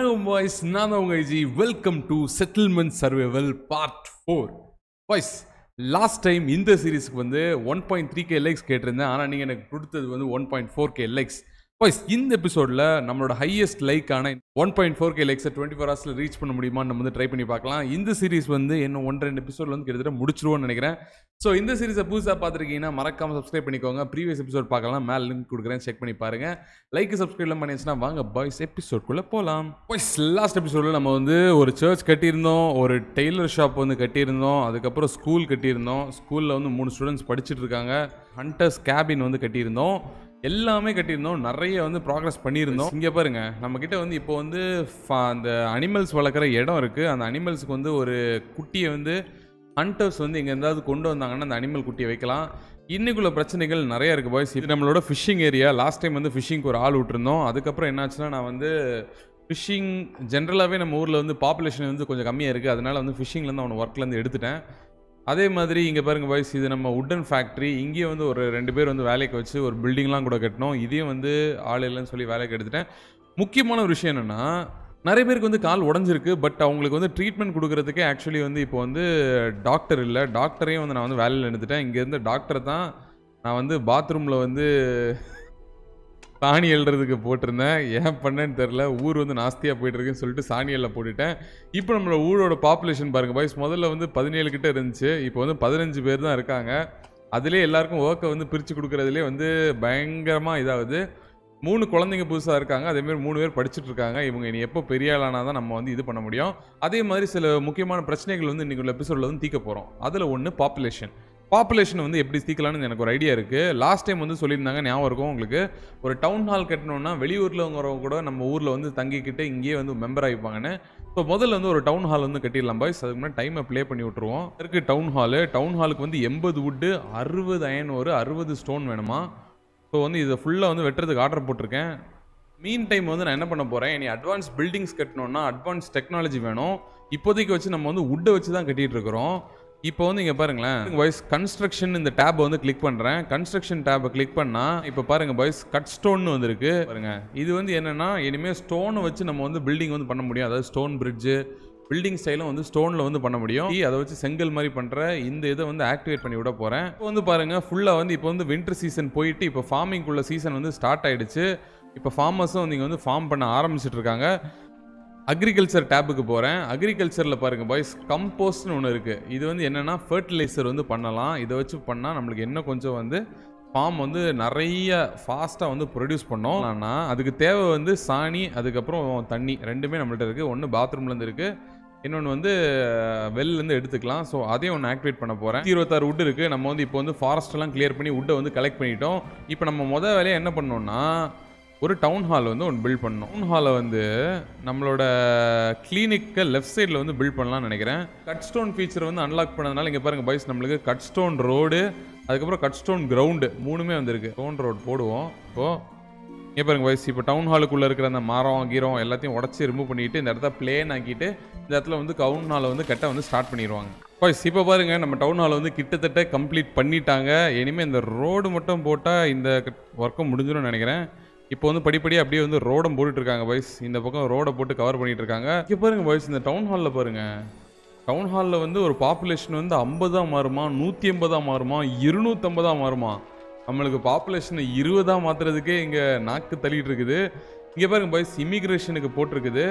வணக்கம் பாய்ஸ், நான் தான் உங்கள் IG. Welcome to settlement survival part 4. Boys, last time இந்த சீரீஸ்க்கு வந்து 1.3K லைக்ஸ் கேட்டிருந்தேன். ஆனால் நீங்கள் எனக்கு கொடுத்தது வந்து 1.4K லைக்ஸ். பாய்ஸ், இந்த எபிசோடில் நம்மளோட ஹையஸ்ட் லைக்கான 1.4K லைக்ஸை 24 ஹவர்ஸில் ரீச் பண்ண முடியுமான்னு நம்ம வந்து ட்ரை பண்ணி பார்க்கலாம். இந்த சீரீஸ் வந்து இன்னும் 1-2 எபிசோடில் வந்து கிட்டத்தட்ட முடிச்சிருவோன்னு நினைக்கிறேன். ஸோ இந்த சீரீஸை புதுசாக பார்த்துருக்கீங்கன்னா மறக்காமல் சப்ஸ்கிரைப் பண்ணிக்கோங்க. ப்ரீவியஸ் எபிசோட் பார்க்கலாம், மேலே லிங்க் கொடுக்குறேன், செக் பண்ணி பாருங்கள். லைக் சப்ஸ்கிரைப்லாம் பண்ணிச்சுன்னா வாங்க பாய்ஸ் எபிசோட்குள்ளே போகலாம். பாய்ஸ், லாஸ்ட் எபிசோடில் நம்ம வந்து ஒரு சர்ச் கட்டியிருந்தோம், ஒரு டெய்லர் ஷாப் வந்து கட்டியிருந்தோம், அதுக்கப்புறம் ஸ்கூல் கட்டியிருந்தோம். ஸ்கூலில் வந்து 3 ஸ்டூடெண்ட்ஸ் படிச்சுட்டு இருக்காங்க. ஹண்டர்ஸ் கேபின் வந்து கட்டியிருந்தோம், எல்லாமே கட்டியிருந்தோம். நிறைய வந்து ப்ராக்ரஸ் பண்ணியிருந்தோம். இங்கே பாருங்க, நம்மக்கிட்ட வந்து இப்போ வந்து அந்த அனிமல்ஸ் வளர்க்குற இடம் இருக்குது. அந்த அனிமல்ஸுக்கு வந்து ஒரு குட்டியை வந்து ஹண்டர்ஸ் வந்து எங்கே இருந்தாவது கொண்டு வந்தாங்கன்னா அந்த அனிமல் குட்டியை வைக்கலாம். இன்னைக்குள்ள பிரச்சனைகள் நிறைய இருக்குது பாய்ஸ். இது நம்மளோட ஃபிஷிங் ஏரியா. லாஸ்ட் டைம் வந்து ஃபிஷிங்க்கு ஒரு ஆள் விட்டுருந்தோம். அதுக்கப்புறம் என்னாச்சுன்னா, நான் வந்து ஃபிஷிங் ஜென்ரலாகவே நம்ம ஊரில் வந்து பாப்புலேஷன் வந்து கொஞ்சம் கம்மியாக இருக்குது. அதனால் வந்து ஃபிஷிங்லேருந்து அவனை ஒர்க்லேருந்து எடுத்துட்டேன். அதே மாதிரி இங்கே பாருங்கள் பாய்ஸ், இது நம்ம உட்டன் ஃபேக்ட்ரி. இங்கேயே வந்து ஒரு 2 பேர் வந்து வேலைக்கு வச்சு ஒரு பில்டிங்லாம் கூட கட்டணும். இதையும் வந்து ஆள் இல்லைன்னு சொல்லி வேலைக்கு எடுத்துட்டேன். முக்கியமான ஒரு விஷயம் என்னென்னா, நிறைய பேருக்கு வந்து கால் உடஞ்சிருக்கு. பட் அவங்களுக்கு வந்து ட்ரீட்மெண்ட் கொடுக்கறதுக்கே ஆக்சுவலி வந்து இப்போ வந்து டாக்டர் இல்லை. டாக்டரையும் வந்து நான் வந்து வேலையில் எடுத்துட்டேன். இங்கேருந்து டாக்டரை தான் நான் வந்து பாத்ரூமில் வந்து சாணி எழுறதுக்கு போட்டிருந்தேன். ஏன் பண்ணேன்னு தெரில. ஊர் வந்து நாஸ்தியாக போய்ட்டுருக்குன்னு சொல்லிட்டு சாணியெல்லாம் போட்டுட்டேன். இப்போ நம்மளோட ஊரோட பாப்புலேஷன் பாருங்கள் பாய்ஸ், முதல்ல வந்து 17 கிட்ட இருந்துச்சு. இப்போ வந்து 15 பேர் தான் இருக்காங்க. அதிலே எல்லாருக்கும் ஒர்க்கை வந்து பிரித்து கொடுக்குறதுலே வந்து பயங்கரமாக இதாகுது. 3 குழந்தைங்க புதுசாக இருக்காங்க. அதேமாதிரி 3 பேர் படிச்சுட்டு இருக்காங்க. இவங்க இனி எப்போ பெரிய ஆளானா தான் நம்ம வந்து இது பண்ண முடியும். அதே மாதிரி சில முக்கியமான பிரச்சனைகள் வந்து இன்றைக்கி உள்ள எபிசோடில் வந்து தீர்க்க போகிறோம். அதில் ஒன்று பாப்புலேஷன் வந்து எப்படி தீர்க்கலான்னு எனக்கு ஒரு ஐடியா இருக்குது. லாஸ்ட் டைம் வந்து சொல்லியிருந்தாங்க, ஞாபகம் இருக்கும் உங்களுக்கு. ஒரு டவுன் ஹால் கட்டணும்னா வெளியூரில் வரவங்க கூட நம்ம ஊரில் வந்து தங்கிக்கிட்டு இங்கேயே வந்து மெம்பர் ஆகிப்பாங்கன்னு. ஸோ முதல்ல வந்து ஒரு டவுன் ஹால் வந்து கட்டிடலாம் பாய்ஸ். அதுக்கு முன்னாடி டைமை ப்ளே பண்ணி விட்ருவோம். இருக்குது டவுன் ஹாலுக்கு வந்து 80 வுட்டு, 60 அயன், ஒரு 60 ஸ்டோன் வேணுமா. ஸோ வந்து இதை ஃபுல்லாக வந்து வெட்டுறதுக்கு ஆர்டர் போட்டிருக்கேன். மீன் டைம் வந்து நான் என்ன பண்ண போகிறேன், இனி அட்வான்ஸ் பில்டிங்ஸ் கட்டணும்னா அட்வான்ஸ் டெக்னாலஜி வேணும். இப்போதைக்கு வச்சு நம்ம வந்து வுட்டை வச்சு தான் கட்டிகிட்டு இருக்கிறோம். இப்போ வந்து இங்கே பாருங்களேன் பாய்ஸ், கன்ஸ்ட்ரக்ஷன் இந்த டேப்பை வந்து கிளிக் பண்ணுறேன். கன்ஸ்ட்ரக்ஷன் டேப்பை கிளிக் பண்ணால் இப்போ பாருங்கள் பாய்ஸ், கட் ஸ்டோன்னு வந்துருக்கு பாருங்கள். இது வந்து என்னென்னா, இனிமேல் ஸ்டோனை வச்சு நம்ம வந்து பில்டிங் வந்து பண்ண முடியும். அதாவது ஸ்டோன் பிரிட்ஜு, பில்டிங் ஸ்டைலும் வந்து ஸ்டோனில் வந்து பண்ண முடியும். அதை வச்சு செங்கல் மாதிரி பண்ணுற இந்த இதை வந்து ஆக்டிவேட் பண்ணி விட போகிறேன். இப்போ வந்து பாருங்கள், ஃபுல்லாக வந்து இப்போ வந்து வின்டர் சீசன் போயிட்டு இப்போ ஃபார்மிங்குள்ள சீசன் வந்து ஸ்டார்ட் ஆகிடுச்சு. இப்போ ஃபார்மர்ஸும் வந்து இங்கே வந்து ஃபார்ம் பண்ண ஆரம்பிச்சிட்டு இருக்காங்க. அக்ரிகல்ச்சர் டேப்புக்கு போகிறேன். அக்ரிகல்ச்சரில் பாருங்கள் பாய்ஸ், கம்போஸ்ட்னு ஒன்று இருக்குது. இது வந்து என்னென்னா ஃபர்டிலைசர் வந்து பண்ணலாம். இதை வச்சு பண்ணால் நம்மளுக்கு இன்னும் கொஞ்சம் வந்து ஃபார்ம் வந்து நிறைய ஃபாஸ்ட்டாக வந்து ப்ரொடியூஸ் பண்ணோம். ஆனால் அதுக்கு தேவை வந்து சாணி, அதுக்கப்புறம் தண்ணி, ரெண்டுமே நம்மள்ட்ட இருக்குது. ஒன்று பாத்ரூம்லேருந்து இருக்குது, இன்னொன்று வந்து வெல்லேருந்து எடுத்துக்கலாம். ஸோ அதையும் ஒன்று ஆக்டிவேட் பண்ண போகிறேன். 26 வுட் இருக்குது. நம்ம வந்து இப்போ வந்து ஃபாரஸ்ட்டெல்லாம் கிளியர் பண்ணி வுட்டை வந்து கலெக்ட் பண்ணிட்டோம். இப்போ நம்ம முதல் வேலையை என்ன பண்ணோம்னா, ஒரு டவுன் ஹால் வந்து ஒன்று பில்ட் பண்ணணும். டவுன் ஹாலை வந்து நம்மளோட கிளினிக்கு லெஃப்ட் சைடில் வந்து பில்ட் பண்ணலாம்னு நினைக்கிறேன். கட் ஸ்டோன் ஃபீச்சர் வந்து அன்லாக் பண்ணதுனால இங்கே பாருங்கள் பாய்ஸ், நம்மளுக்கு கட் ஸ்டோன் ரோடு, அதுக்கப்புறம் கட் ஸ்டோன் கிரவுண்டு, 3மே வந்துருக்கு. ஸ்டோன் ரோடு போடுவோம். இப்போது இங்கே பாருங்கள் பாய்ஸ், இப்போ டவுன் ஹாலுக்குள்ளே இருக்கிற அந்த மரம் கீரம் எல்லாத்தையும் உடச்சி ரிமூவ் பண்ணிவிட்டு இந்த இடத்த பிளேன் ஆக்கிட்டு இந்த இடத்துல வந்து டவுன் ஹாலை வந்து கட்ட வந்து ஸ்டார்ட் பண்ணிடுவாங்க. பாய்ஸ், இப்போ பாருங்கள், நம்ம டவுன் ஹாலை வந்து கிட்டத்தட்ட கம்ப்ளீட் பண்ணிட்டாங்க. இனிமேல் இந்த ரோடு மட்டும் போட்டால் இந்த ஒர்க்கும் முடிஞ்சிடும்னு நினைக்கிறேன். இப்போ வந்து படிப்படியாக அப்படியே வந்து ரோடம் போட்டுட்ருக்காங்க பாய்ஸ். இந்த பக்கம் ரோடை போட்டு கவர் பண்ணிகிட்டு இருக்காங்க. இங்கே பாருங்கள் பாய்ஸ், இந்த டவுன் ஹாலில் பாருங்கள், டவுன் ஹாலில் வந்து ஒரு பாப்புலேஷன் வந்து 50 மாறுமா, 180 மாறுமா, 250 மாறுமா. நம்மளுக்கு பாப்புலேஷனை 20 மாற்றுறதுக்கே இங்கே நாக்கு தள்ளிட்டு இருக்குது. இங்கே பாருங்கள் பாய்ஸ், இமிக்ரேஷனுக்கு போட்டிருக்குது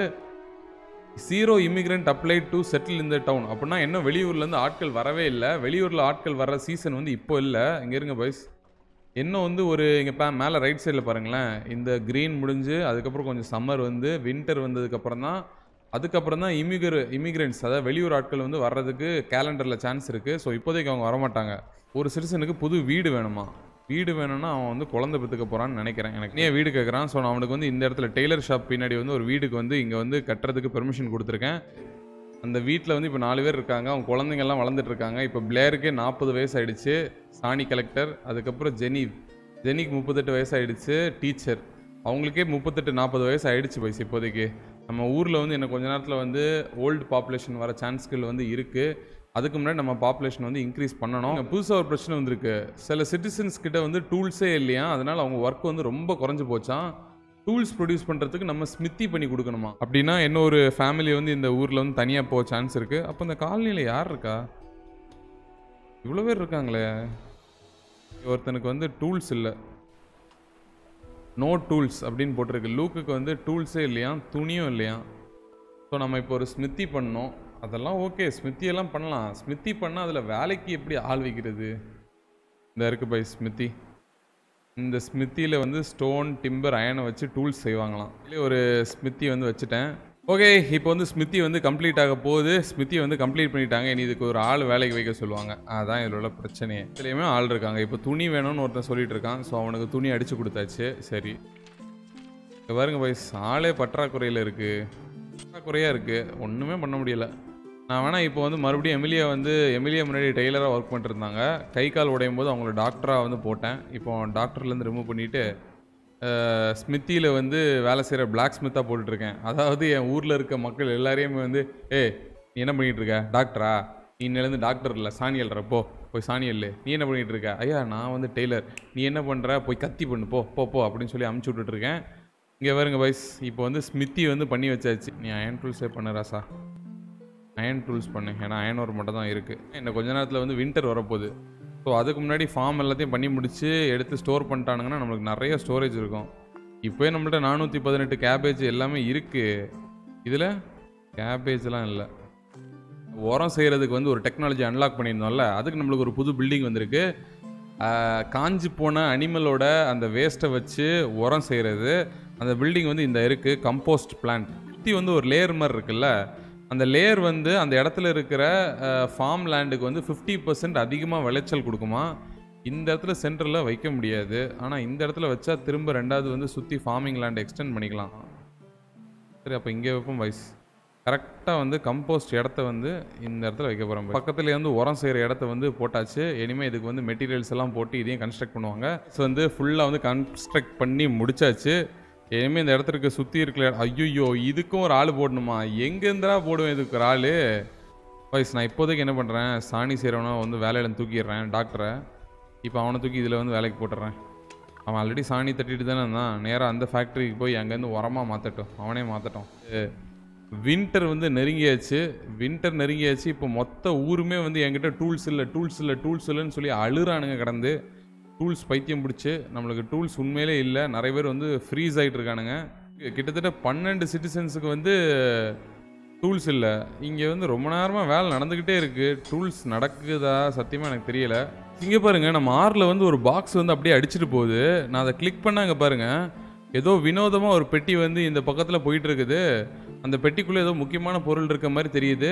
0 இமிக்ரெண்ட் அப்ளை டு செட்டில் இந்த டவுன். அப்படின்னா இன்னும் வெளியூர்லேருந்து ஆட்கள் வரவே இல்லை. வெளியூரில் ஆட்கள் வர சீசன் வந்து இப்போ இல்லை. இங்கே இருங்க பாய்ஸ், இன்னும் வந்து ஒரு இங்கே மேலே ரைட் சைடில் பாருங்களேன், இந்த க்ரீன் முடிஞ்சு அதுக்கப்புறம் கொஞ்சம் சம்மர் வந்து வின்டர் வந்ததுக்கப்புறம் தான் இமிக்ரெண்ட்ஸ், அதாவது வெளியூர் ஆட்கள் வந்து வர்றதுக்கு கேலண்டரில் சான்ஸ் இருக்குது. ஸோ இப்போதைக்கு அவங்க வரமாட்டாங்க. ஒரு சிட்டிசனுக்கு புது வீடு வேணுமா. வீடு வேணும்னா அவன் வந்து குழந்தை பெற்றுக்க போகிறான்னு நினைக்கிறேன். எனக்கு நீ வீடு கேட்குறான். ஸோ நான் அவனுக்கு வந்து இந்த இடத்துல டெய்லர் ஷாப் பின்னாடி வந்து ஒரு வீடுக்கு வந்து இங்கே வந்து கட்டுறதுக்கு பெர்மிஷன் கொடுத்துருக்கேன். அந்த வீட்டில் வந்து இப்போ 4 பேர் இருக்காங்க. அவங்க குழந்தைங்கள்லாம் வளர்ந்துட்டு இருக்காங்க. இப்போ பிளேருக்கே 40 வயசு ஆகிடுச்சு, சாணி கலெக்டர். அதுக்கப்புறம் ஜெனிக்கு 38 வயசு ஆகிடுச்சு, டீச்சர். அவங்களுக்கே 38-40 வயசு ஆகிடுச்சு பாய்ஸ். இப்போதைக்கு நம்ம ஊரில் வந்து இன்னும் கொஞ்ச நேரத்தில் வந்து ஓல்டு பாப்புலேஷன் வர சான்ஸ்கள் வந்து இருக்குது. அதுக்கு முன்னாடி நம்ம பாப்புலேஷன் வந்து இன்க்ரீஸ் பண்ணணும். புதுசாக ஒரு பிரச்சனை வந்திருக்கு. சில சிட்டிசன்ஸ் கிட்ட வந்து டூல்ஸே இல்லையா, அதனால் அவங்க ஒர்க் வந்து ரொம்ப குறைஞ்சி போச்சான். டூல்ஸ் ப்ரொடியூஸ் பண்ணுறதுக்கு நம்ம ஸ்மித்தி பண்ணி கொடுக்கணுமா? அப்படின்னா என்ன ஒரு ஃபேமிலி வந்து இந்த ஊரில் வந்து தனியாக போக சான்ஸ் இருக்குது. அப்போ இந்த காலனியில் யார் இருக்கா? இவ்வளோ பேர் இருக்காங்களே. ஒருத்தனுக்கு வந்து டூல்ஸ் இல்லை, நோ டூல்ஸ் அப்படின்னு போட்டிருக்கு. லூக்குக்கு வந்து டூல்ஸே இல்லையா, துணியும் இல்லையா. ஸோ நம்ம இப்போ ஒரு ஸ்மித்தி பண்ணோம். அதெல்லாம் ஓகே, ஸ்மித்தியெல்லாம் பண்ணலாம். ஸ்மித்தி பண்ணால் அதில் வேலைக்கு எப்படி ஆள் வைக்கிறது? இந்த இருக்குது பை ஸ்மித்தி. இந்த ஸ்மித்தியில் வந்து ஸ்டோன், டிம்பர், அயனை வச்சு டூல்ஸ் செய்வாங்களாம். இல்லை ஒரு ஸ்மித்தி வந்து வச்சுட்டேன். ஓகே, இப்போ வந்து ஸ்மித்தி வந்து கம்ப்ளீட் ஆக போகுது. ஸ்மித்தி வந்து கம்ப்ளீட் பண்ணிட்டாங்க. இனி இதுக்கு ஒரு ஆள் வேலைக்கு வைக்க சொல்லுவாங்க. அதுதான் இதில் உள்ள பிரச்சனையே. இதுலேயுமே ஆள் இருக்காங்க. இப்போ துணி வேணும்னு ஒருத்தன் சொல்லிட்டு இருக்கான். ஸோ அவனுக்கு துணி அடித்து கொடுத்தாச்சு. சரி, இப்போ பாருங்க பாய்ஸ், ஆளே பற்றாக்குறையில் இருக்குது, பற்றாக்குறையாக இருக்குது, ஒன்றுமே பண்ண முடியலை. நான் வேணால் இப்போ வந்து மறுபடியும் எமிலியா முன்னாடி டெய்லராக ஒர்க் பண்ணிட்டுருந்தாங்க. கை கால் உடையும் போது அவங்கள டாக்டராக வந்து போட்டேன். இப்போ டாக்டர்லேருந்து ரிமூவ் பண்ணிவிட்டு ஸ்மித்தியில் வந்து வேலை செய்கிற பிளாக் ஸ்மித்தாக போட்டுட்ருக்கேன். அதாவது என் ஊரில் இருக்க மக்கள் எல்லாரையுமே வந்து, நீ என்ன பண்ணிகிட்ருக்க, டாக்டரா? நீ இன்னிலேருந்து டாக்டர் இல்லை, சாணியல்ற, போய் சாணியல். நீ என்ன பண்ணிகிட்டு இருக்க? ஐயா நான் வந்து டெய்லர். நீ என்ன பண்ணுற, போய் கத்தி பண்ணு, போ அப்படின்னு சொல்லி அமுச்சு விட்டுட்ருக்கேன். இங்கே பாருங்க பாய்ஸ், இப்போ வந்து ஸ்மித்தி வந்து பண்ணி வச்சாச்சு. நீ அயன் டூல்ஸே பண்ணு ராசா, அயன் டூல்ஸ் பண்ணு. ஏன்னா அயன் ஒர்க் மட்டும் தான் இருக்குது. இன்னும் கொஞ்ச நேரத்தில் வந்து வின்டர் வரப்போகுது. ஸோ அதுக்கு முன்னாடி ஃபார்ம் எல்லாத்தையும் பண்ணி முடித்து எடுத்து ஸ்டோர் பண்ணிட்டானுங்கன்னா நம்மளுக்கு நிறைய ஸ்டோரேஜ் இருக்கும். இப்போயே நம்மள்ட்ட 418 கேபேஜ் எல்லாமே இருக்குது. இதில் கேபேஜ்லாம் இல்லை. உரம் செய்கிறதுக்கு வந்து ஒரு டெக்னாலஜி அன்லாக் பண்ணியிருந்தோம்ல, அதுக்கு நம்மளுக்கு ஒரு புது பில்டிங் வந்திருக்கு. காஞ்சி போன அனிமலோட அந்த வேஸ்ட்டை வச்சு உரம் செய்கிறது. அந்த பில்டிங் வந்து இந்த இருக்குது, கம்போஸ்ட் பிளான்ட். சுற்றி வந்து ஒரு லேயர் மாதிரி இருக்குல்ல, அந்த லேயர் வந்து அந்த இடத்துல இருக்கிற ஃபார்ம் லேண்டுக்கு வந்து 50% அதிகமாக விளைச்சல் கொடுக்குமா. இந்த இடத்துல சென்டரில் வைக்க முடியாது, ஆனால் இந்த இடத்துல வச்சா திரும்ப ரெண்டாவது வந்து சுற்றி ஃபார்மிங் லேண்ட் எக்ஸ்டெண்ட் பண்ணிக்கலாம். சரி, அப்போ இங்கே வைப்போம் வைஸ். கரெக்டாக வந்து கம்போஸ்ட் இடத்த வந்து இந்த இடத்துல வைக்க போகிறோம். பக்கத்துலேயே வந்து உரம் செய்கிற இடத்த வந்து போட்டாச்சு. இனிமேல் இதுக்கு வந்து மெட்டீரியல்ஸ் எல்லாம் போட்டு இதையும் கன்ஸ்ட்ரக்ட் பண்ணுவாங்க. ஸோ வந்து ஃபுல்லாக வந்து கன்ஸ்ட்ரக்ட் பண்ணி முடிச்சாச்சு. இனிமேல் இந்த இடத்துக்கு சுற்றி இருக்கிற, ஐயோ இதுக்கும் ஒரு ஆள் போடணுமா? எங்கேருந்தா போடுவேன் இதுக்கு ஒரு ஆள் வைஸ். நான் இப்போதைக்கு என்ன பண்ணுறேன், சாணி செய்கிறவனா வந்து வேலையில் தூக்கிடுறேன் டாக்டரை. இப்போ அவனை தூக்கி இதில் வந்து வேலைக்கு போட்டுறேன். அவன் ஆல்ரெடி சாணி தட்டிட்டு தானே இருந்தான். நேராக அந்த ஃபேக்ட்ரிக்கு போய் அங்கேருந்து உரமாக மாற்றட்டும், அவனே மாற்றட்டும். வின்டர் வந்து நெருங்கியாச்சு. இப்போ மொத்த ஊருமே வந்து என்கிட்ட டூல்ஸ் இல்லைன்னு சொல்லி அழுறானுங்க கிடந்து. டூல்ஸ் பைத்தியம் பிடிச்சி நம்மளுக்கு டூல்ஸ் உண்மையிலே இல்லை. நிறைய பேர் வந்து ஃப்ரீஸ் ஆகிட்டு இருக்கானுங்க. கிட்டத்தட்ட 12 சிட்டிசன்ஸுக்கு வந்து டூல்ஸ் இல்லை. இங்கே வந்து ரொம்ப நேரமாக வேலை நடந்துக்கிட்டே இருக்குது. டூல்ஸ் நடக்குதா சத்தியமாக எனக்கு தெரியலை. இங்கே பாருங்கள், நம்ம ஆறில் வந்து ஒரு பாக்ஸ் வந்து அப்படியே அடிச்சுட்டு போகுது. நான் அதை கிளிக் பண்ணாங்க பாருங்கள், ஏதோ வினோதமாக ஒரு பெட்டி வந்து இந்த பக்கத்தில் போயிட்டு இருக்குது. அந்த பெட்டிக்குள்ளே ஏதோ முக்கியமான பொருள் இருக்க மாதிரி தெரியுது.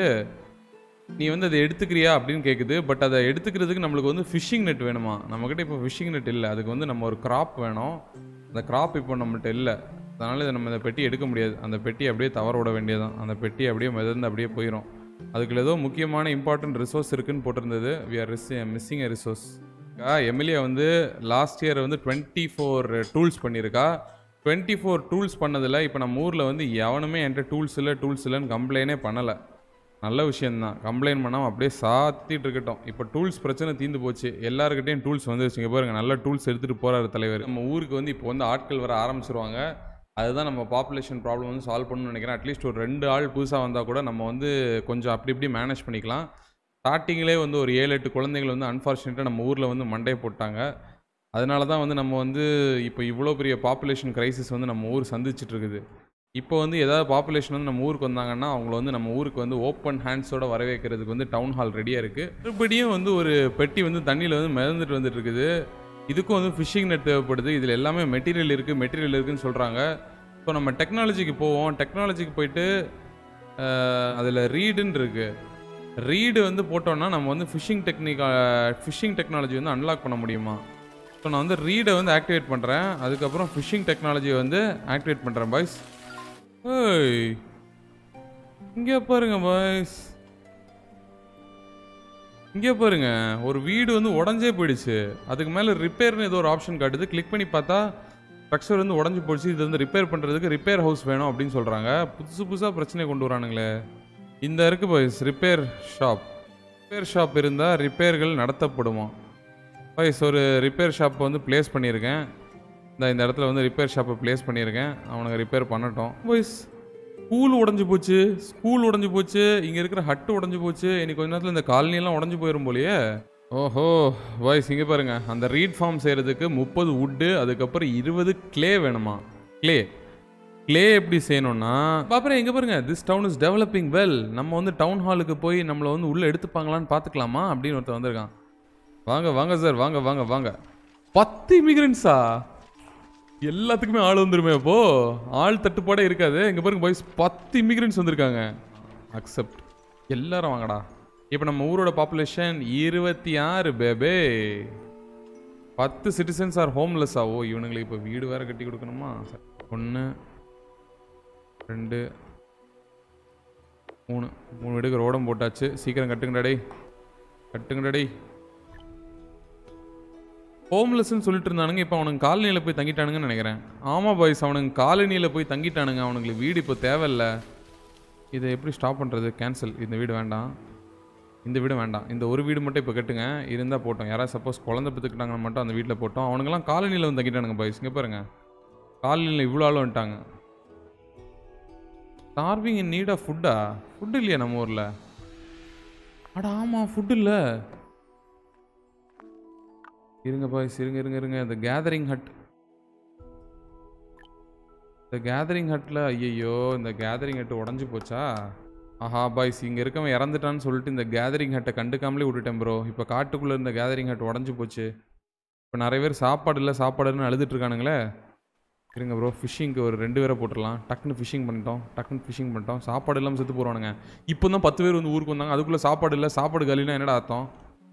நீ வந்து அதை எடுத்துக்கிறியா அப்படின்னு கேட்குது. பட் அதை எடுத்துக்கிறதுக்கு நம்மளுக்கு வந்து ஃபிஷ்ஷிங் நெட் வேணுமா. நம்மக்கிட்ட இப்போ ஃபிஷ்ஷிங் நெட் இல்லை. அதுக்கு வந்து நம்ம ஒரு கிராப் வேணும். அந்த கிராப் இப்போ நம்மள்ட்ட இல்லை. அதனால் இதை நம்ம இந்த பெட்டி எடுக்க முடியாது. அந்த பெட்டி அப்படியே தவற விட வேண்டியதான். அந்த பெட்டி அப்படியே மிதந்து அப்படியே போயிடும். அதுக்குள்ள ஏதோ முக்கியமான இம்பார்ட்டன்ட் ரிசோர்ஸ் இருக்குன்னு போட்டிருந்தது. We are missing a resource. Emilia வந்து லாஸ்ட் இயர் வந்து 24 டூல்ஸ் பண்ணியிருக்கா. 24 டூல்ஸ் பண்ணதில் இப்போ நம்ம ஊரில் வந்து எவனுமே என்கிட்ட டூல்ஸ் இல்லைன்னு கம்ப்ளைண்டே பண்ணலை. நல்ல விஷயந்தான். கம்ப்ளைண்ட் பண்ணாமல் அப்படியே சாத்திட்டு இருக்கட்டும். இப்போ டூல்ஸ் பிரச்சனை தீர்ந்து போச்சு. எல்லாருக்கிட்டையும் டூல்ஸ் வந்து வச்சுங்க பாருங்கள். நல்ல டூல்ஸ் எடுத்துகிட்டு போகிறாரு தலைவர். நம்ம ஊருக்கு வந்து இப்போ வந்து ஆட்கள் வர ஆரம்பிச்சிருவாங்க. அதுதான் நம்ம பாப்புலேஷன் ப்ராப்ளம் வந்து சால்வ் பண்ணணும்னு நினைக்கிறேன். அட்லீஸ்ட் ஒரு 2 ஆள் புதுசாக வந்தால் கூட நம்ம வந்து கொஞ்சம் அப்படி இப்படி மேனேஜ் பண்ணிக்கலாம். ஸ்டார்டிங்கிலே வந்து ஒரு 7-8 குழந்தைகள் வந்து அன்ஃபார்ச்சுனேட்டாக நம்ம ஊரில் வந்து மண்டையை போட்டாங்க. அதனால தான் வந்து நம்ம வந்து இப்போ இவ்வளோ பெரிய பாப்புலேஷன் க்ரைசிஸ் வந்து நம்ம ஊர் சந்திச்சுட்டு இருக்குது. இப்போ வந்து ஏதாவது பாப்புலேஷன் வந்து நம்ம ஊருக்கு வந்தாங்கன்னா அவங்கள வந்து நம்ம ஊருக்கு வந்து ஓப்பன் ஹேண்ட்ஸோட வரவேற்கிறதுக்கு வந்து டவுன் ஹால் ரெடியாக இருக்குது. மறுபடியும் வந்து ஒரு பெட்டி வந்து தண்ணியில் வந்து மிதந்துட்டு வந்துட்டு இருக்குது. இதுக்கும் வந்து ஃபிஷ்ஷிங் நெட் தேவைப்படுது. இதில் எல்லாமே மெட்டீரியல் இருக்குன்னு சொல்கிறாங்க. ஸோ நம்ம டெக்னாலஜிக்கு போவோம். டெக்னாலஜிக்கு போயிட்டு அதில் ரீடுன்னு இருக்குது. ரீடு வந்து போட்டோன்னா நம்ம வந்து ஃபிஷ்ஷிங் டெக்னாலஜி வந்து அன்லாக் பண்ண முடியுமா. ஸோ நான் வந்து ரீடை வந்து ஆக்டிவேட் பண்ணுறேன். அதுக்கப்புறம் ஃபிஷ்ஷிங் டெக்னாலஜியை வந்து ஆக்டிவேட் பண்ணுறேன் பாய்ஸ். இங்கே பாருங்க பாய்ஸ், இங்கே பாருங்க, ஒரு வீடு வந்து உடஞ்சே போயிடுச்சு. அதுக்கு மேலே ரிப்பேர்னு ஏதோ ஒரு ஆப்ஷன் காட்டுது. கிளிக் பண்ணி பார்த்தா ஸ்ட்ரக்சர் வந்து உடஞ்சி போயிடுச்சு. இது வந்து ரிப்பேர் பண்ணுறதுக்கு ரிப்பேர் ஹவுஸ் வேணும் அப்படின்னு சொல்கிறாங்க. புதுசாக பிரச்சனை கொண்டு வரானுங்களே. இந்த இருக்கு பாய்ஸ், ரிப்பேர் ஷாப் இருந்தால் ரிப்பேர்கள் நடத்தப்படுமா பாய்ஸ். ஒரு ரிப்பேர் ஷாப் வந்து பிளேஸ் பண்ணியிருக்கேன். இந்த இடத்துல வந்து ரிப்பேர் ஷாப்பை ப்ளேஸ் பண்ணியிருக்கேன். அவனுக்கு ரிப்பேர் பண்ணட்டும். பாய்ஸ் ஸ்கூல் உடஞ்சி போச்சு, ஸ்கூல் உடஞ்சி போச்சு, இங்கே இருக்கிற ஹட்டு உடஞ்சி போச்சு. இன்னைக்கு கொஞ்ச நேரத்தில் இந்த காலனியெல்லாம் உடஞ்சி போயிடும் போலையே. ஓஹோ பாய்ஸ் இங்கே பாருங்க, அந்த ரீட் ஃபார்ம் செய்கிறதுக்கு 30 வுட்டு, அதுக்கப்புறம் 20 கிளே வேணுமா. கிளே எப்படி செய்யணும்னா பாப்பரே இங்கே பாருங்க, this town is developing well. நம்ம வந்து டவுன் ஹாலுக்கு போய் நம்மளை வந்து உள்ளே எடுத்துப்பாங்களான்னு பார்த்துக்கலாமா அப்படின்னு ஒருத்தர் வந்திருக்கான். வாங்க சார், வாங்க 10 இமிகிரண்ட்ஸா? எல்லாத்துக்குமே ஆள் வந்துருமே. அப்போ ஆள் தட்டுப்பாடே இருக்காது. இங்கே பாருங்க பாய்ஸ், 10 இமிகிரண்ட்ஸ் வந்திருக்காங்க. அக்செப்ட். எல்லாரும் வாங்கடா. இப்போ நம்ம ஊரோட பாப்புலேஷன் 26 பேபே. 10 சிட்டிசன்ஸ் ஆர் ஹோம்லெஸ் ஆவோ. இவனுங்களுக்கு இப்போ வீடு வேற கட்டி கொடுக்கணுமா? 1 2 3 வீடுக்கு ரோடம் போட்டாச்சு. சீக்கிரம் கட்டுங்கடா டேய். ஹோம்லெஸ்ன்னு சொல்லிட்டு இருந்தானுங்க, இப்போ அவனுங்க காலனியில் போய் தங்கிட்டானுங்கன்னு நினைக்கிறேன். ஆமாம் பாய்ஸ், அவனுங்க காலனியில் போய் தங்கிட்டானுங்க. அவனுங்களுக்கு வீடு இப்போ தேவையில்லை. இதை எப்படி ஸ்டாப் பண்ணுறது? கேன்சல். இந்த வீடு வேண்டாம், இந்த ஒரு வீடு மட்டும் இப்போ கட்டுங்க. இருந்தால் போட்டோம். யாராவது சப்போஸ் குழந்தை பெற்றுக்கிட்டாங்கன்னு மட்டும் அந்த வீட்டில் போட்டோம். அவனுங்கெல்லாம் காலனியில் வந்து தங்கிட்டானுங்க பாய்ஸ். இங்கே பாருங்க, காலனியில் இவ்வளோ ஆளும் வந்துட்டாங்க. ஸ்டார்விங் இன் நீட் ஆஃப் ஃபுட்டா? ஃபுட் இல்லையா நம்ம ஊரில்? அட ஆமாம், ஃபுட் இல்லை. இருங்க பாய்ஸ், இருங்க. இந்த கேதரிங் ஹட்டில் ஐயோ, இந்த கேதரிங் ஹட்டு உடஞ்சி போச்சா? ஆஹா பாய்ஸ், இங்கே இருக்கவன் இறந்துட்டான்னு சொல்லிட்டு இந்த கேதரிங் ஹட்டை கண்டுக்காமலே விட்டுட்டேன் ப்ரோ. இப்போ காட்டுக்குள்ளே இருந்த கேதரிங் ஹட் உடஞ்சி போச்சு. இப்போ நிறைய பேர் சாப்பாடுன்னு அழுதுட்டு இருக்கானுங்களே. இருங்க ப்ரோ, ஃபிஷ்ஷிங்க்கு ஒரு 2 பேரை போட்டுடலாம். டக்குன்னு ஃபிஷ்ஷிங் பண்ணிட்டோம். சாப்பாடு இல்லாமல் செத்து போகிறானுங்க. இப்போ தான் 10 பேர் வந்து ஊருக்கு வந்தாங்க. அதுக்குள்ளே சாப்பாடு இல்லை. சாப்பாடு காலினா என்னடா அர்த்தம்?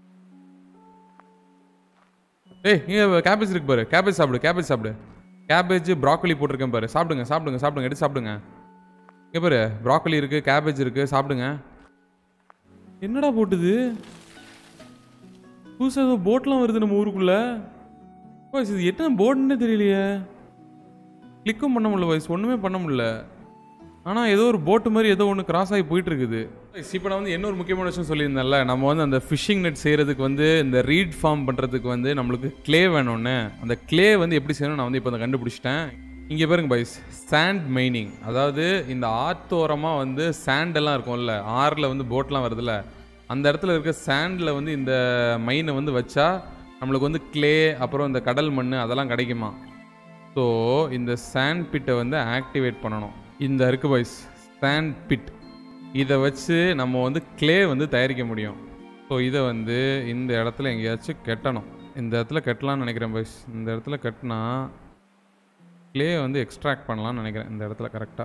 ஏய் இங்கே கேபேஜ் இருக்கு பாரு, கேபேஜ் சாப்பிடு. கேபேஜ் ப்ராக்கோலி போட்டிருக்கேன் பாரு. சாப்பிடுங்க, எடுத்து சாப்பிடுங்க. இங்கே பாரு, ப்ராக்கோலி இருக்குது, கேபேஜ் இருக்குது, சாப்பிடுங்க. என்னடா போட்டுது? புதுசாக ஏதோ போட்லாம் வருது நம்ம ஊருக்குள்ள. வாய்ஸ் இது என்ன போர்டுன்னே தெரியலையே. கிளிக்கும் பண்ண முடியல வாய்ஸ், ஒன்றுமே பண்ண முடியல. ஆனால் ஏதோ ஒரு போட்டு மாதிரி ஏதோ ஒன்று கிராஸ் ஆகி போயிட்டு இருக்குது. இப்போ நான் வந்து இன்னொரு முக்கியமான விஷயம் சொல்லியிருந்தேன்ல, நம்ம வந்து அந்த ஃபிஷிங் நெட் செய்கிறதுக்கு வந்து இந்த ரீட் ஃபார்ம் பண்ணுறதுக்கு வந்து நம்மளுக்கு கிளே வேணும்னு. அந்த கிளே வந்து எப்படி செய்யணும் நான் வந்து இப்போ அதை கண்டுபிடிச்சிட்டேன். இங்கே பாருங்க பாய்ஸ், சாண்ட் மைனிங். அதாவது இந்த ஆத்தோரமாக வந்து சாண்டெல்லாம் இருக்கும்ல, ஆறில் வந்து போட்லாம் வருதுல்ல, அந்த இடத்துல இருக்க சாண்டில் வந்து இந்த மைனை வந்து வச்சா நம்மளுக்கு வந்து கிளே, அப்புறம் இந்த கடல் மண் அதெல்லாம் கிடைக்குமா. ஸோ இந்த சாண்ட் பிட்டை வந்து ஆக்டிவேட் பண்ணணும். இந்த இருக்கு பாய்ஸ், சாண்ட் பிட். இதை வச்சு நம்ம வந்து கிளே வந்து தயாரிக்க முடியும். ஸோ இதை வந்து இந்த இடத்துல எங்கேயாச்சும் கட்டணும். இந்த இடத்துல கட்டலான்னு நினைக்கிறேன் பாய்ஸ். இந்த இடத்துல கட்டினா கிளே வந்து எக்ஸ்ட்ராக்ட் பண்ணலான்னு நினைக்கிறேன் இந்த இடத்துல கரெக்டாக.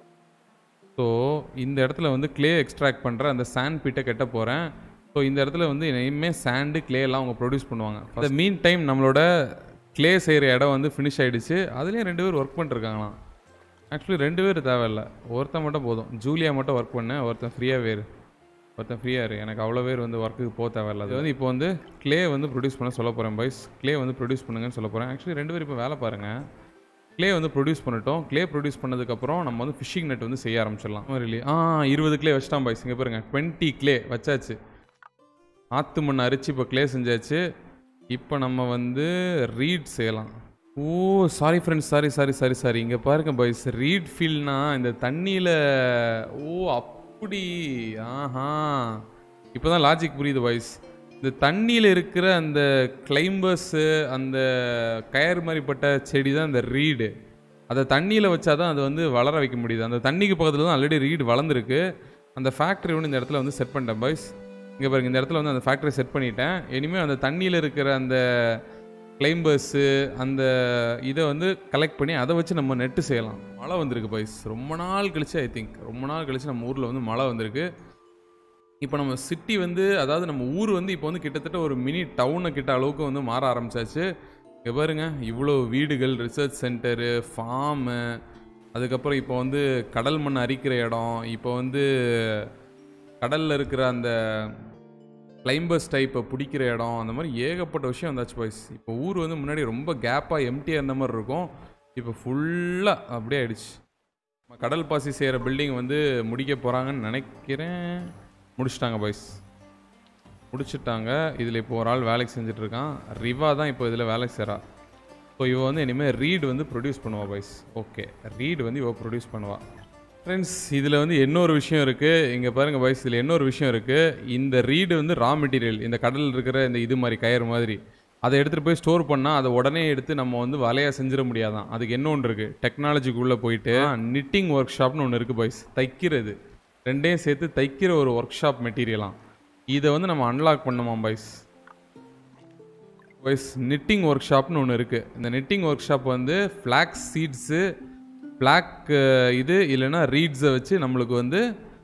ஸோ இந்த இடத்துல வந்து கிளே எக்ஸ்ட்ராக்ட் பண்ணுற அந்த சாண்ட் பிட்டை கட்ட போகிறேன். ஸோ இந்த இடத்துல வந்து இனிமேல் சாண்டு கிளே எல்லாம் அவங்க ப்ரொடியூஸ் பண்ணுவாங்க. அந்த மீன் டைம் நம்மளோட கிளே செய்கிற இடம் வந்து ஃபினிஷ் ஆகிடுச்சு. அதுலேயும் 2 பேர் ஒர்க் பண்ணிருக்காங்களாம். ஆக்சுவலி 2 பேர் தேவையில்லை, ஒருத்தன் மட்டும் போதும். ஜூலியா மட்டும் ஒர்க் பண்ணேன், ஒருத்தன் ஃப்ரீயாக இரு. எனக்கு அவ்வளோ பேர் வந்து ஒர்க்குக்கு போக தேவையில்லை. அது வந்து இப்போ வந்து கிளே வந்து ப்ரொடியூஸ் பண்ண சொல்ல போகிறேன் பாய்ஸ். கிளே வந்து ப்ரொடியூஸ் பண்ணுங்கன்னு சொல்ல போகிறேன். ஆக்சுவலி 2 பேர் இப்போ வேலை பாருங்கள். கிளே வந்து ப்ரொடியூஸ் பண்ணிட்டோம். கிளே ப்ரொடியூஸ் பண்ணதுக்கப்புறம் நம்ம வந்து ஃபிஷிங் நெட் வந்து செய்ய ஆரம்பிச்சிடலாம். ரிலி 20 கிளே வச்சிட்டான் பாய்ஸ். இங்கே பாருங்கள், 20 கிளே வச்சாச்சு. ஆற்று மண் அரிச்சு இப்போ கிளே செஞ்சாச்சு. இப்போ நம்ம வந்து ரீட் செய்யலாம். Oh sorry friends, sorry. இங்கே பாருங்க பாய்ஸ், ரீட் ஃபீல்ட்னா இந்த தண்ணியில். ஓ அப்படி, ஆஹா, இப்போ தான் லாஜிக் புரியுது பாய்ஸ். இந்த தண்ணியில் இருக்கிற அந்த கிளைம்பர்ஸு, அந்த கயர் மாதிரிப்பட்ட செடி தான் இந்த ரீடு. அதை தண்ணியில் வச்சா தான் அது வந்து வளர வைக்க முடியுது. அந்த தண்ணிக்கு பக்கத்தில் தான் ஆல்ரெடி ரீடு வளர்ந்துருக்கு. அந்த ஃபேக்ட்ரி ஒன்று இந்த இடத்துல வந்து செட் பண்ணிட்டேன் பாய்ஸ். இங்கே பாருங்கள், இந்த இடத்துல வந்து அந்த ஃபேக்ட்ரி செட் பண்ணிட்டேன். இனிமேல் அந்த தண்ணியில் இருக்கிற அந்த கிளைம்பர்ஸு அந்த இதை வந்து கலெக்ட் பண்ணி அதை வச்சு நம்ம நெட்டு செய்யலாம். மழை வந்திருக்கு பாய்ஸ், ரொம்ப நாள் கழிச்சு நம்ம ஊரில் வந்து மழை வந்திருக்கு. இப்போ நம்ம சிட்டி வந்து, அதாவது நம்ம ஊர் வந்து இப்போ வந்து கிட்டத்தட்ட ஒரு மினி டவுனை கிட்ட அளவுக்கு வந்து மாற ஆரம்பிச்சாச்சு. இங்கே பாருங்க, இவ்வளோ வீடுகள், ரிசர்ச் சென்டரு, ஃபார்மு, அதுக்கப்புறம் இப்போ வந்து கடல் மண் அரிக்கிற இடம், இப்போ வந்து கடலில் இருக்கிற அந்த கிளைம்பர்ஸ் டைப்பை பிடிக்கிற இடம், அந்த மாதிரி ஏகப்பட்ட விஷயம் வந்தாச்சு பாய்ஸ். இப்போ ஊர் வந்து முன்னாடி ரொம்ப கேப்பாக எம்டியாக இருந்த மாதிரி இருக்கும். இப்போ ஃபுல்லாக அப்படியே ஆயிடுச்சு. கடல் பாசி செய்கிற பில்டிங் வந்து முடிக்க போகிறாங்கன்னு நினைக்கிறேன். முடிச்சிட்டாங்க பாய்ஸ், முடிச்சுட்டாங்க. இதில் இப்போ ஒரு ஆள் வேலைக்கு செஞ்சிட்ருக்கான். ரிவா தான் இப்போ இதில் வேலைக்கு செய்கிறா. ஸோ இவ வந்து இனிமேல் ரீட் வந்து ப்ரொடியூஸ் பண்ணுவா பாய்ஸ். ஓகே, ரீட் வந்து இவ ப்ரொடியூஸ் பண்ணுவா. ஃப்ரெண்ட்ஸ், இதில் வந்து இன்னொரு விஷயம் இருக்குது. இங்கே பாருங்கள் பாய்ஸ், இதில் இன்னொரு விஷயம் இருக்குது. இந்த ரீடு வந்து ரா மெட்டீரியல், இந்த கடலில் இருக்கிற இந்த இது மாதிரி கயிறு மாதிரி, அதை எடுத்துகிட்டு போய் ஸ்டோர் பண்ணால் அதை உடனே எடுத்து நம்ம வந்து வலையாக செஞ்சிட முடியாதான். அதுக்கு என்ன ஒன்று இருக்குது, டெக்னாலஜிக்குள்ளே போயிட்டு நிட்டிங் ஒர்க் ஷாப்னு ஒன்று இருக்குது பாய்ஸ். தைக்கிறது, ரெண்டையும் சேர்த்து தைக்கிற ஒரு ஒர்க் ஷாப் மெட்டீரியலாம். இதை வந்து நம்ம அன்லாக் பண்ணுமா பாய்ஸ். பாய்ஸ், நிட்டிங் ஒர்க் ஷாப்னு ஒன்று இருக்குது. இந்த நிட்டிங் ஒர்க் ஷாப் வந்து ஃப்ளாக்ஸ் சீட்ஸு, பிளாக் இது இல்லைன்னா ரீட்ஸை வச்சு நம்மளுக்கு வந்து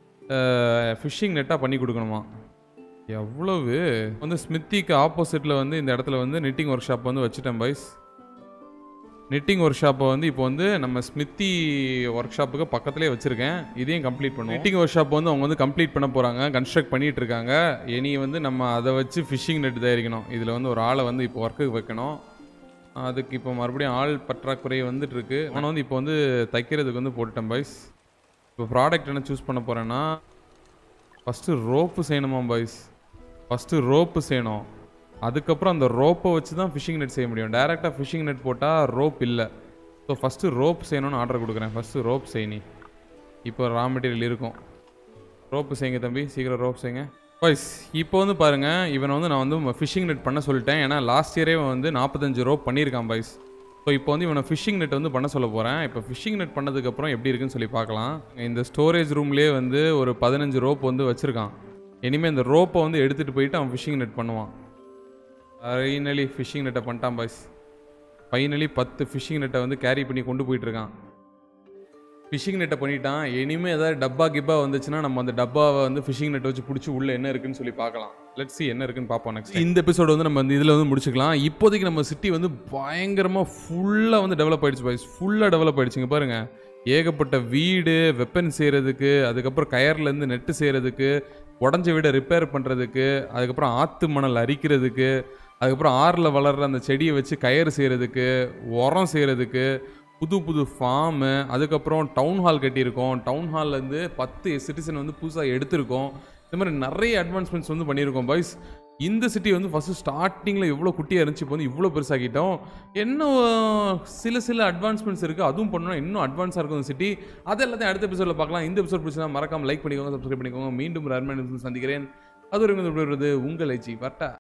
ஃபிஷ்ஷிங் நெட்டாக பண்ணி கொடுக்கணுமா. எவ்வளவு வந்து ஸ்மித்திக்கு ஆப்போசிட்டில் வந்து இந்த இடத்துல வந்து நிட்டிங் ஒர்க் ஷாப் வந்து வச்சுட்டேன் பாய்ஸ். நிட்டிங் ஒர்க் ஷாப்பை வந்து இப்போ வந்து நம்ம ஸ்மித்தி ஒர்க் ஷாப்புக்கு பக்கத்துலேயே வச்சுருக்கேன். இதையும் கம்ப்ளீட் பண்ணுவோம். நிட்டிங் ஒர்க் ஷாப் வந்து அவங்க வந்து கம்ப்ளீட் பண்ண போகிறாங்க, கன்ஸ்ட்ரக்ட் பண்ணிகிட்டு இருக்காங்க. இனி வந்து நம்ம அதை வச்சு ஃபிஷ்ஷிங் நெட் தயாரிக்கணும். இதில் வந்து ஒரு ஆளை வந்து இப்போ ஒர்க்குக்கு வைக்கணும். அதுக்கு இப்போ மறுபடியும் ஆள் பற்றாக்குறை வந்துட்டுருக்கு. ஆனால் வந்து இப்போ வந்து தைக்கிறதுக்கு வந்து போட்டுட்டேன் பாய்ஸ். இப்போ ப்ராடக்ட் என்ன சூஸ் பண்ண போகிறேன்னா, ஃபஸ்ட்டு ரோப்பு செய்யணுமா பாய்ஸ். ஃபஸ்ட்டு ரோப்பு செய்யணும். அதுக்கப்புறம் அந்த ரோப்பை வச்சு தான் ஃபிஷ்ஷிங் நெட் செய்ய முடியும். டேரெக்டாக ஃபிஷ்ஷிங் நெட் போட்டால் ரோப் இல்லை. ஸோ ஃபஸ்ட்டு ரோப் செய்யணும்னு ஆர்டர் கொடுக்குறேன். ஃபஸ்ட்டு ரோப் செய்யணி. இப்போ ரா மெட்டீரியல் இருக்கும். ரோப்பு செய்யுங்க தம்பி, சீக்கிரம் ரோப் செய்யுங்க பாய்ஸ். இப்போ வந்து பாருங்கள், இவனை வந்து நான் வந்து ஃபிஷ்ஷிங் நெட் பண்ண சொல்லிட்டேன். ஏன்னா லாஸ்ட் இயரே வந்து 45 ரோப் பண்ணியிருக்கான் பாய்ஸ். ஸோ இப்போ வந்து இவனை ஃபிஷ்ஷிங் நெட் வந்து பண்ண சொல்ல போகிறேன். இப்போ ஃபிஷ்ஷிங் நெட் பண்ணதுக்கப்புறம் எப்படி இருக்குன்னு சொல்லி பார்க்கலாம். இந்த ஸ்டோரேஜ் ரூம்லேயே வந்து ஒரு 15 ரோப் வந்து வச்சுருக்கான். இனிமேல் இந்த ரோப்பை வந்து எடுத்துகிட்டு போயிட்டு அவன் ஃபிஷ்ஷிங் நெட் பண்ணுவான். ஃபைனலி ஃபிஷ்ஷிங் நெட்டை பண்ணிட்டான் பாய்ஸ். ஃபைனலி 10 ஃபிஷ்ஷிங் நெட்டை வந்து கேரி பண்ணி கொண்டு போயிட்டுருக்கான். ஃபிஷ்ஷிங் நெட்டை பண்ணிட்டான். இனிமேல் ஏதாவது டப்பா கிப்பா வந்துச்சுன்னா நம்ம அந்த டப்பாவை வந்து ஃபிஷ்ஷிங் நெட் வச்சு பிடிச்சி உள்ளே என்ன இருக்குன்னு சொல்லி பார்க்கலாம். லெட்ஸ் see என்ன இருக்குன்னு பார்ப்போம். நெக்ஸ்ட் இந்த எபிசோடு வந்து நம்ம இந்த இதில் வந்து முடிச்சுக்கலாம். இப்போதைக்கு நம்ம சிட்டி வந்து பயங்கரமாக ஃபுல்லாக வந்து டெவலப் ஆகிடுச்சு பாய்ஸ். ஃபுல்லாக டெவலப் ஆகிடுச்சிங்க பாருங்கள். ஏகப்பட்ட வீடு, வெப்பன் செய்கிறதுக்கு, அதுக்கப்புறம் கயர்லேருந்து நெட்டு செய்கிறதுக்கு, உடஞ்ச வீடை ரிப்பேர் பண்ணுறதுக்கு, அதுக்கப்புறம் ஆற்று மணல் அரிக்கிறதுக்கு, அதுக்கப்புறம் ஆறில் வளர்கிற அந்த செடியை வச்சு கயிறு செய்கிறதுக்கு, உரம் செய்கிறதுக்கு, புது புது ஃபார்மு, அதுக்கப்புறம் டவுன் ஹால் கட்டியிருக்கோம். டவுன் ஹால்லேருந்து 10 சிட்டிசன் வந்து புதுசாக எடுத்திருக்கோம். இந்த மாதிரி நிறைய அட்வான்ஸ்மெண்ட்ஸ் வந்து பண்ணியிருக்கோம் பாய்ஸ். இந்த சிட்டி வந்து ஃபஸ்ட்டு ஸ்டார்டிங்கில் எவ்வளோ குட்டியாக இருந்துச்சு, இப்போ வந்து இவ்வளோ பெருசாகிட்டோம். இன்னும் சில அட்வான்ஸ்மெண்ட்ஸ் இருக்குது, அதுவும் பண்ணணும். இன்னும் அட்வான்ஸாக இருக்கும் இந்த சிட்டி. அது எல்லாத்தையும் அடுத்த எபிசோடில் பார்க்கலாம். இந்த எபிசோட் பிடிச்சா மறக்காமல் லைக் பண்ணிக்கோங்க, சப்ஸ்கிரைப் பண்ணிக்கோங்க. மீண்டும் சந்திக்கிறேன். அது ஒரு உங்கள் ஐஜி வட்டா.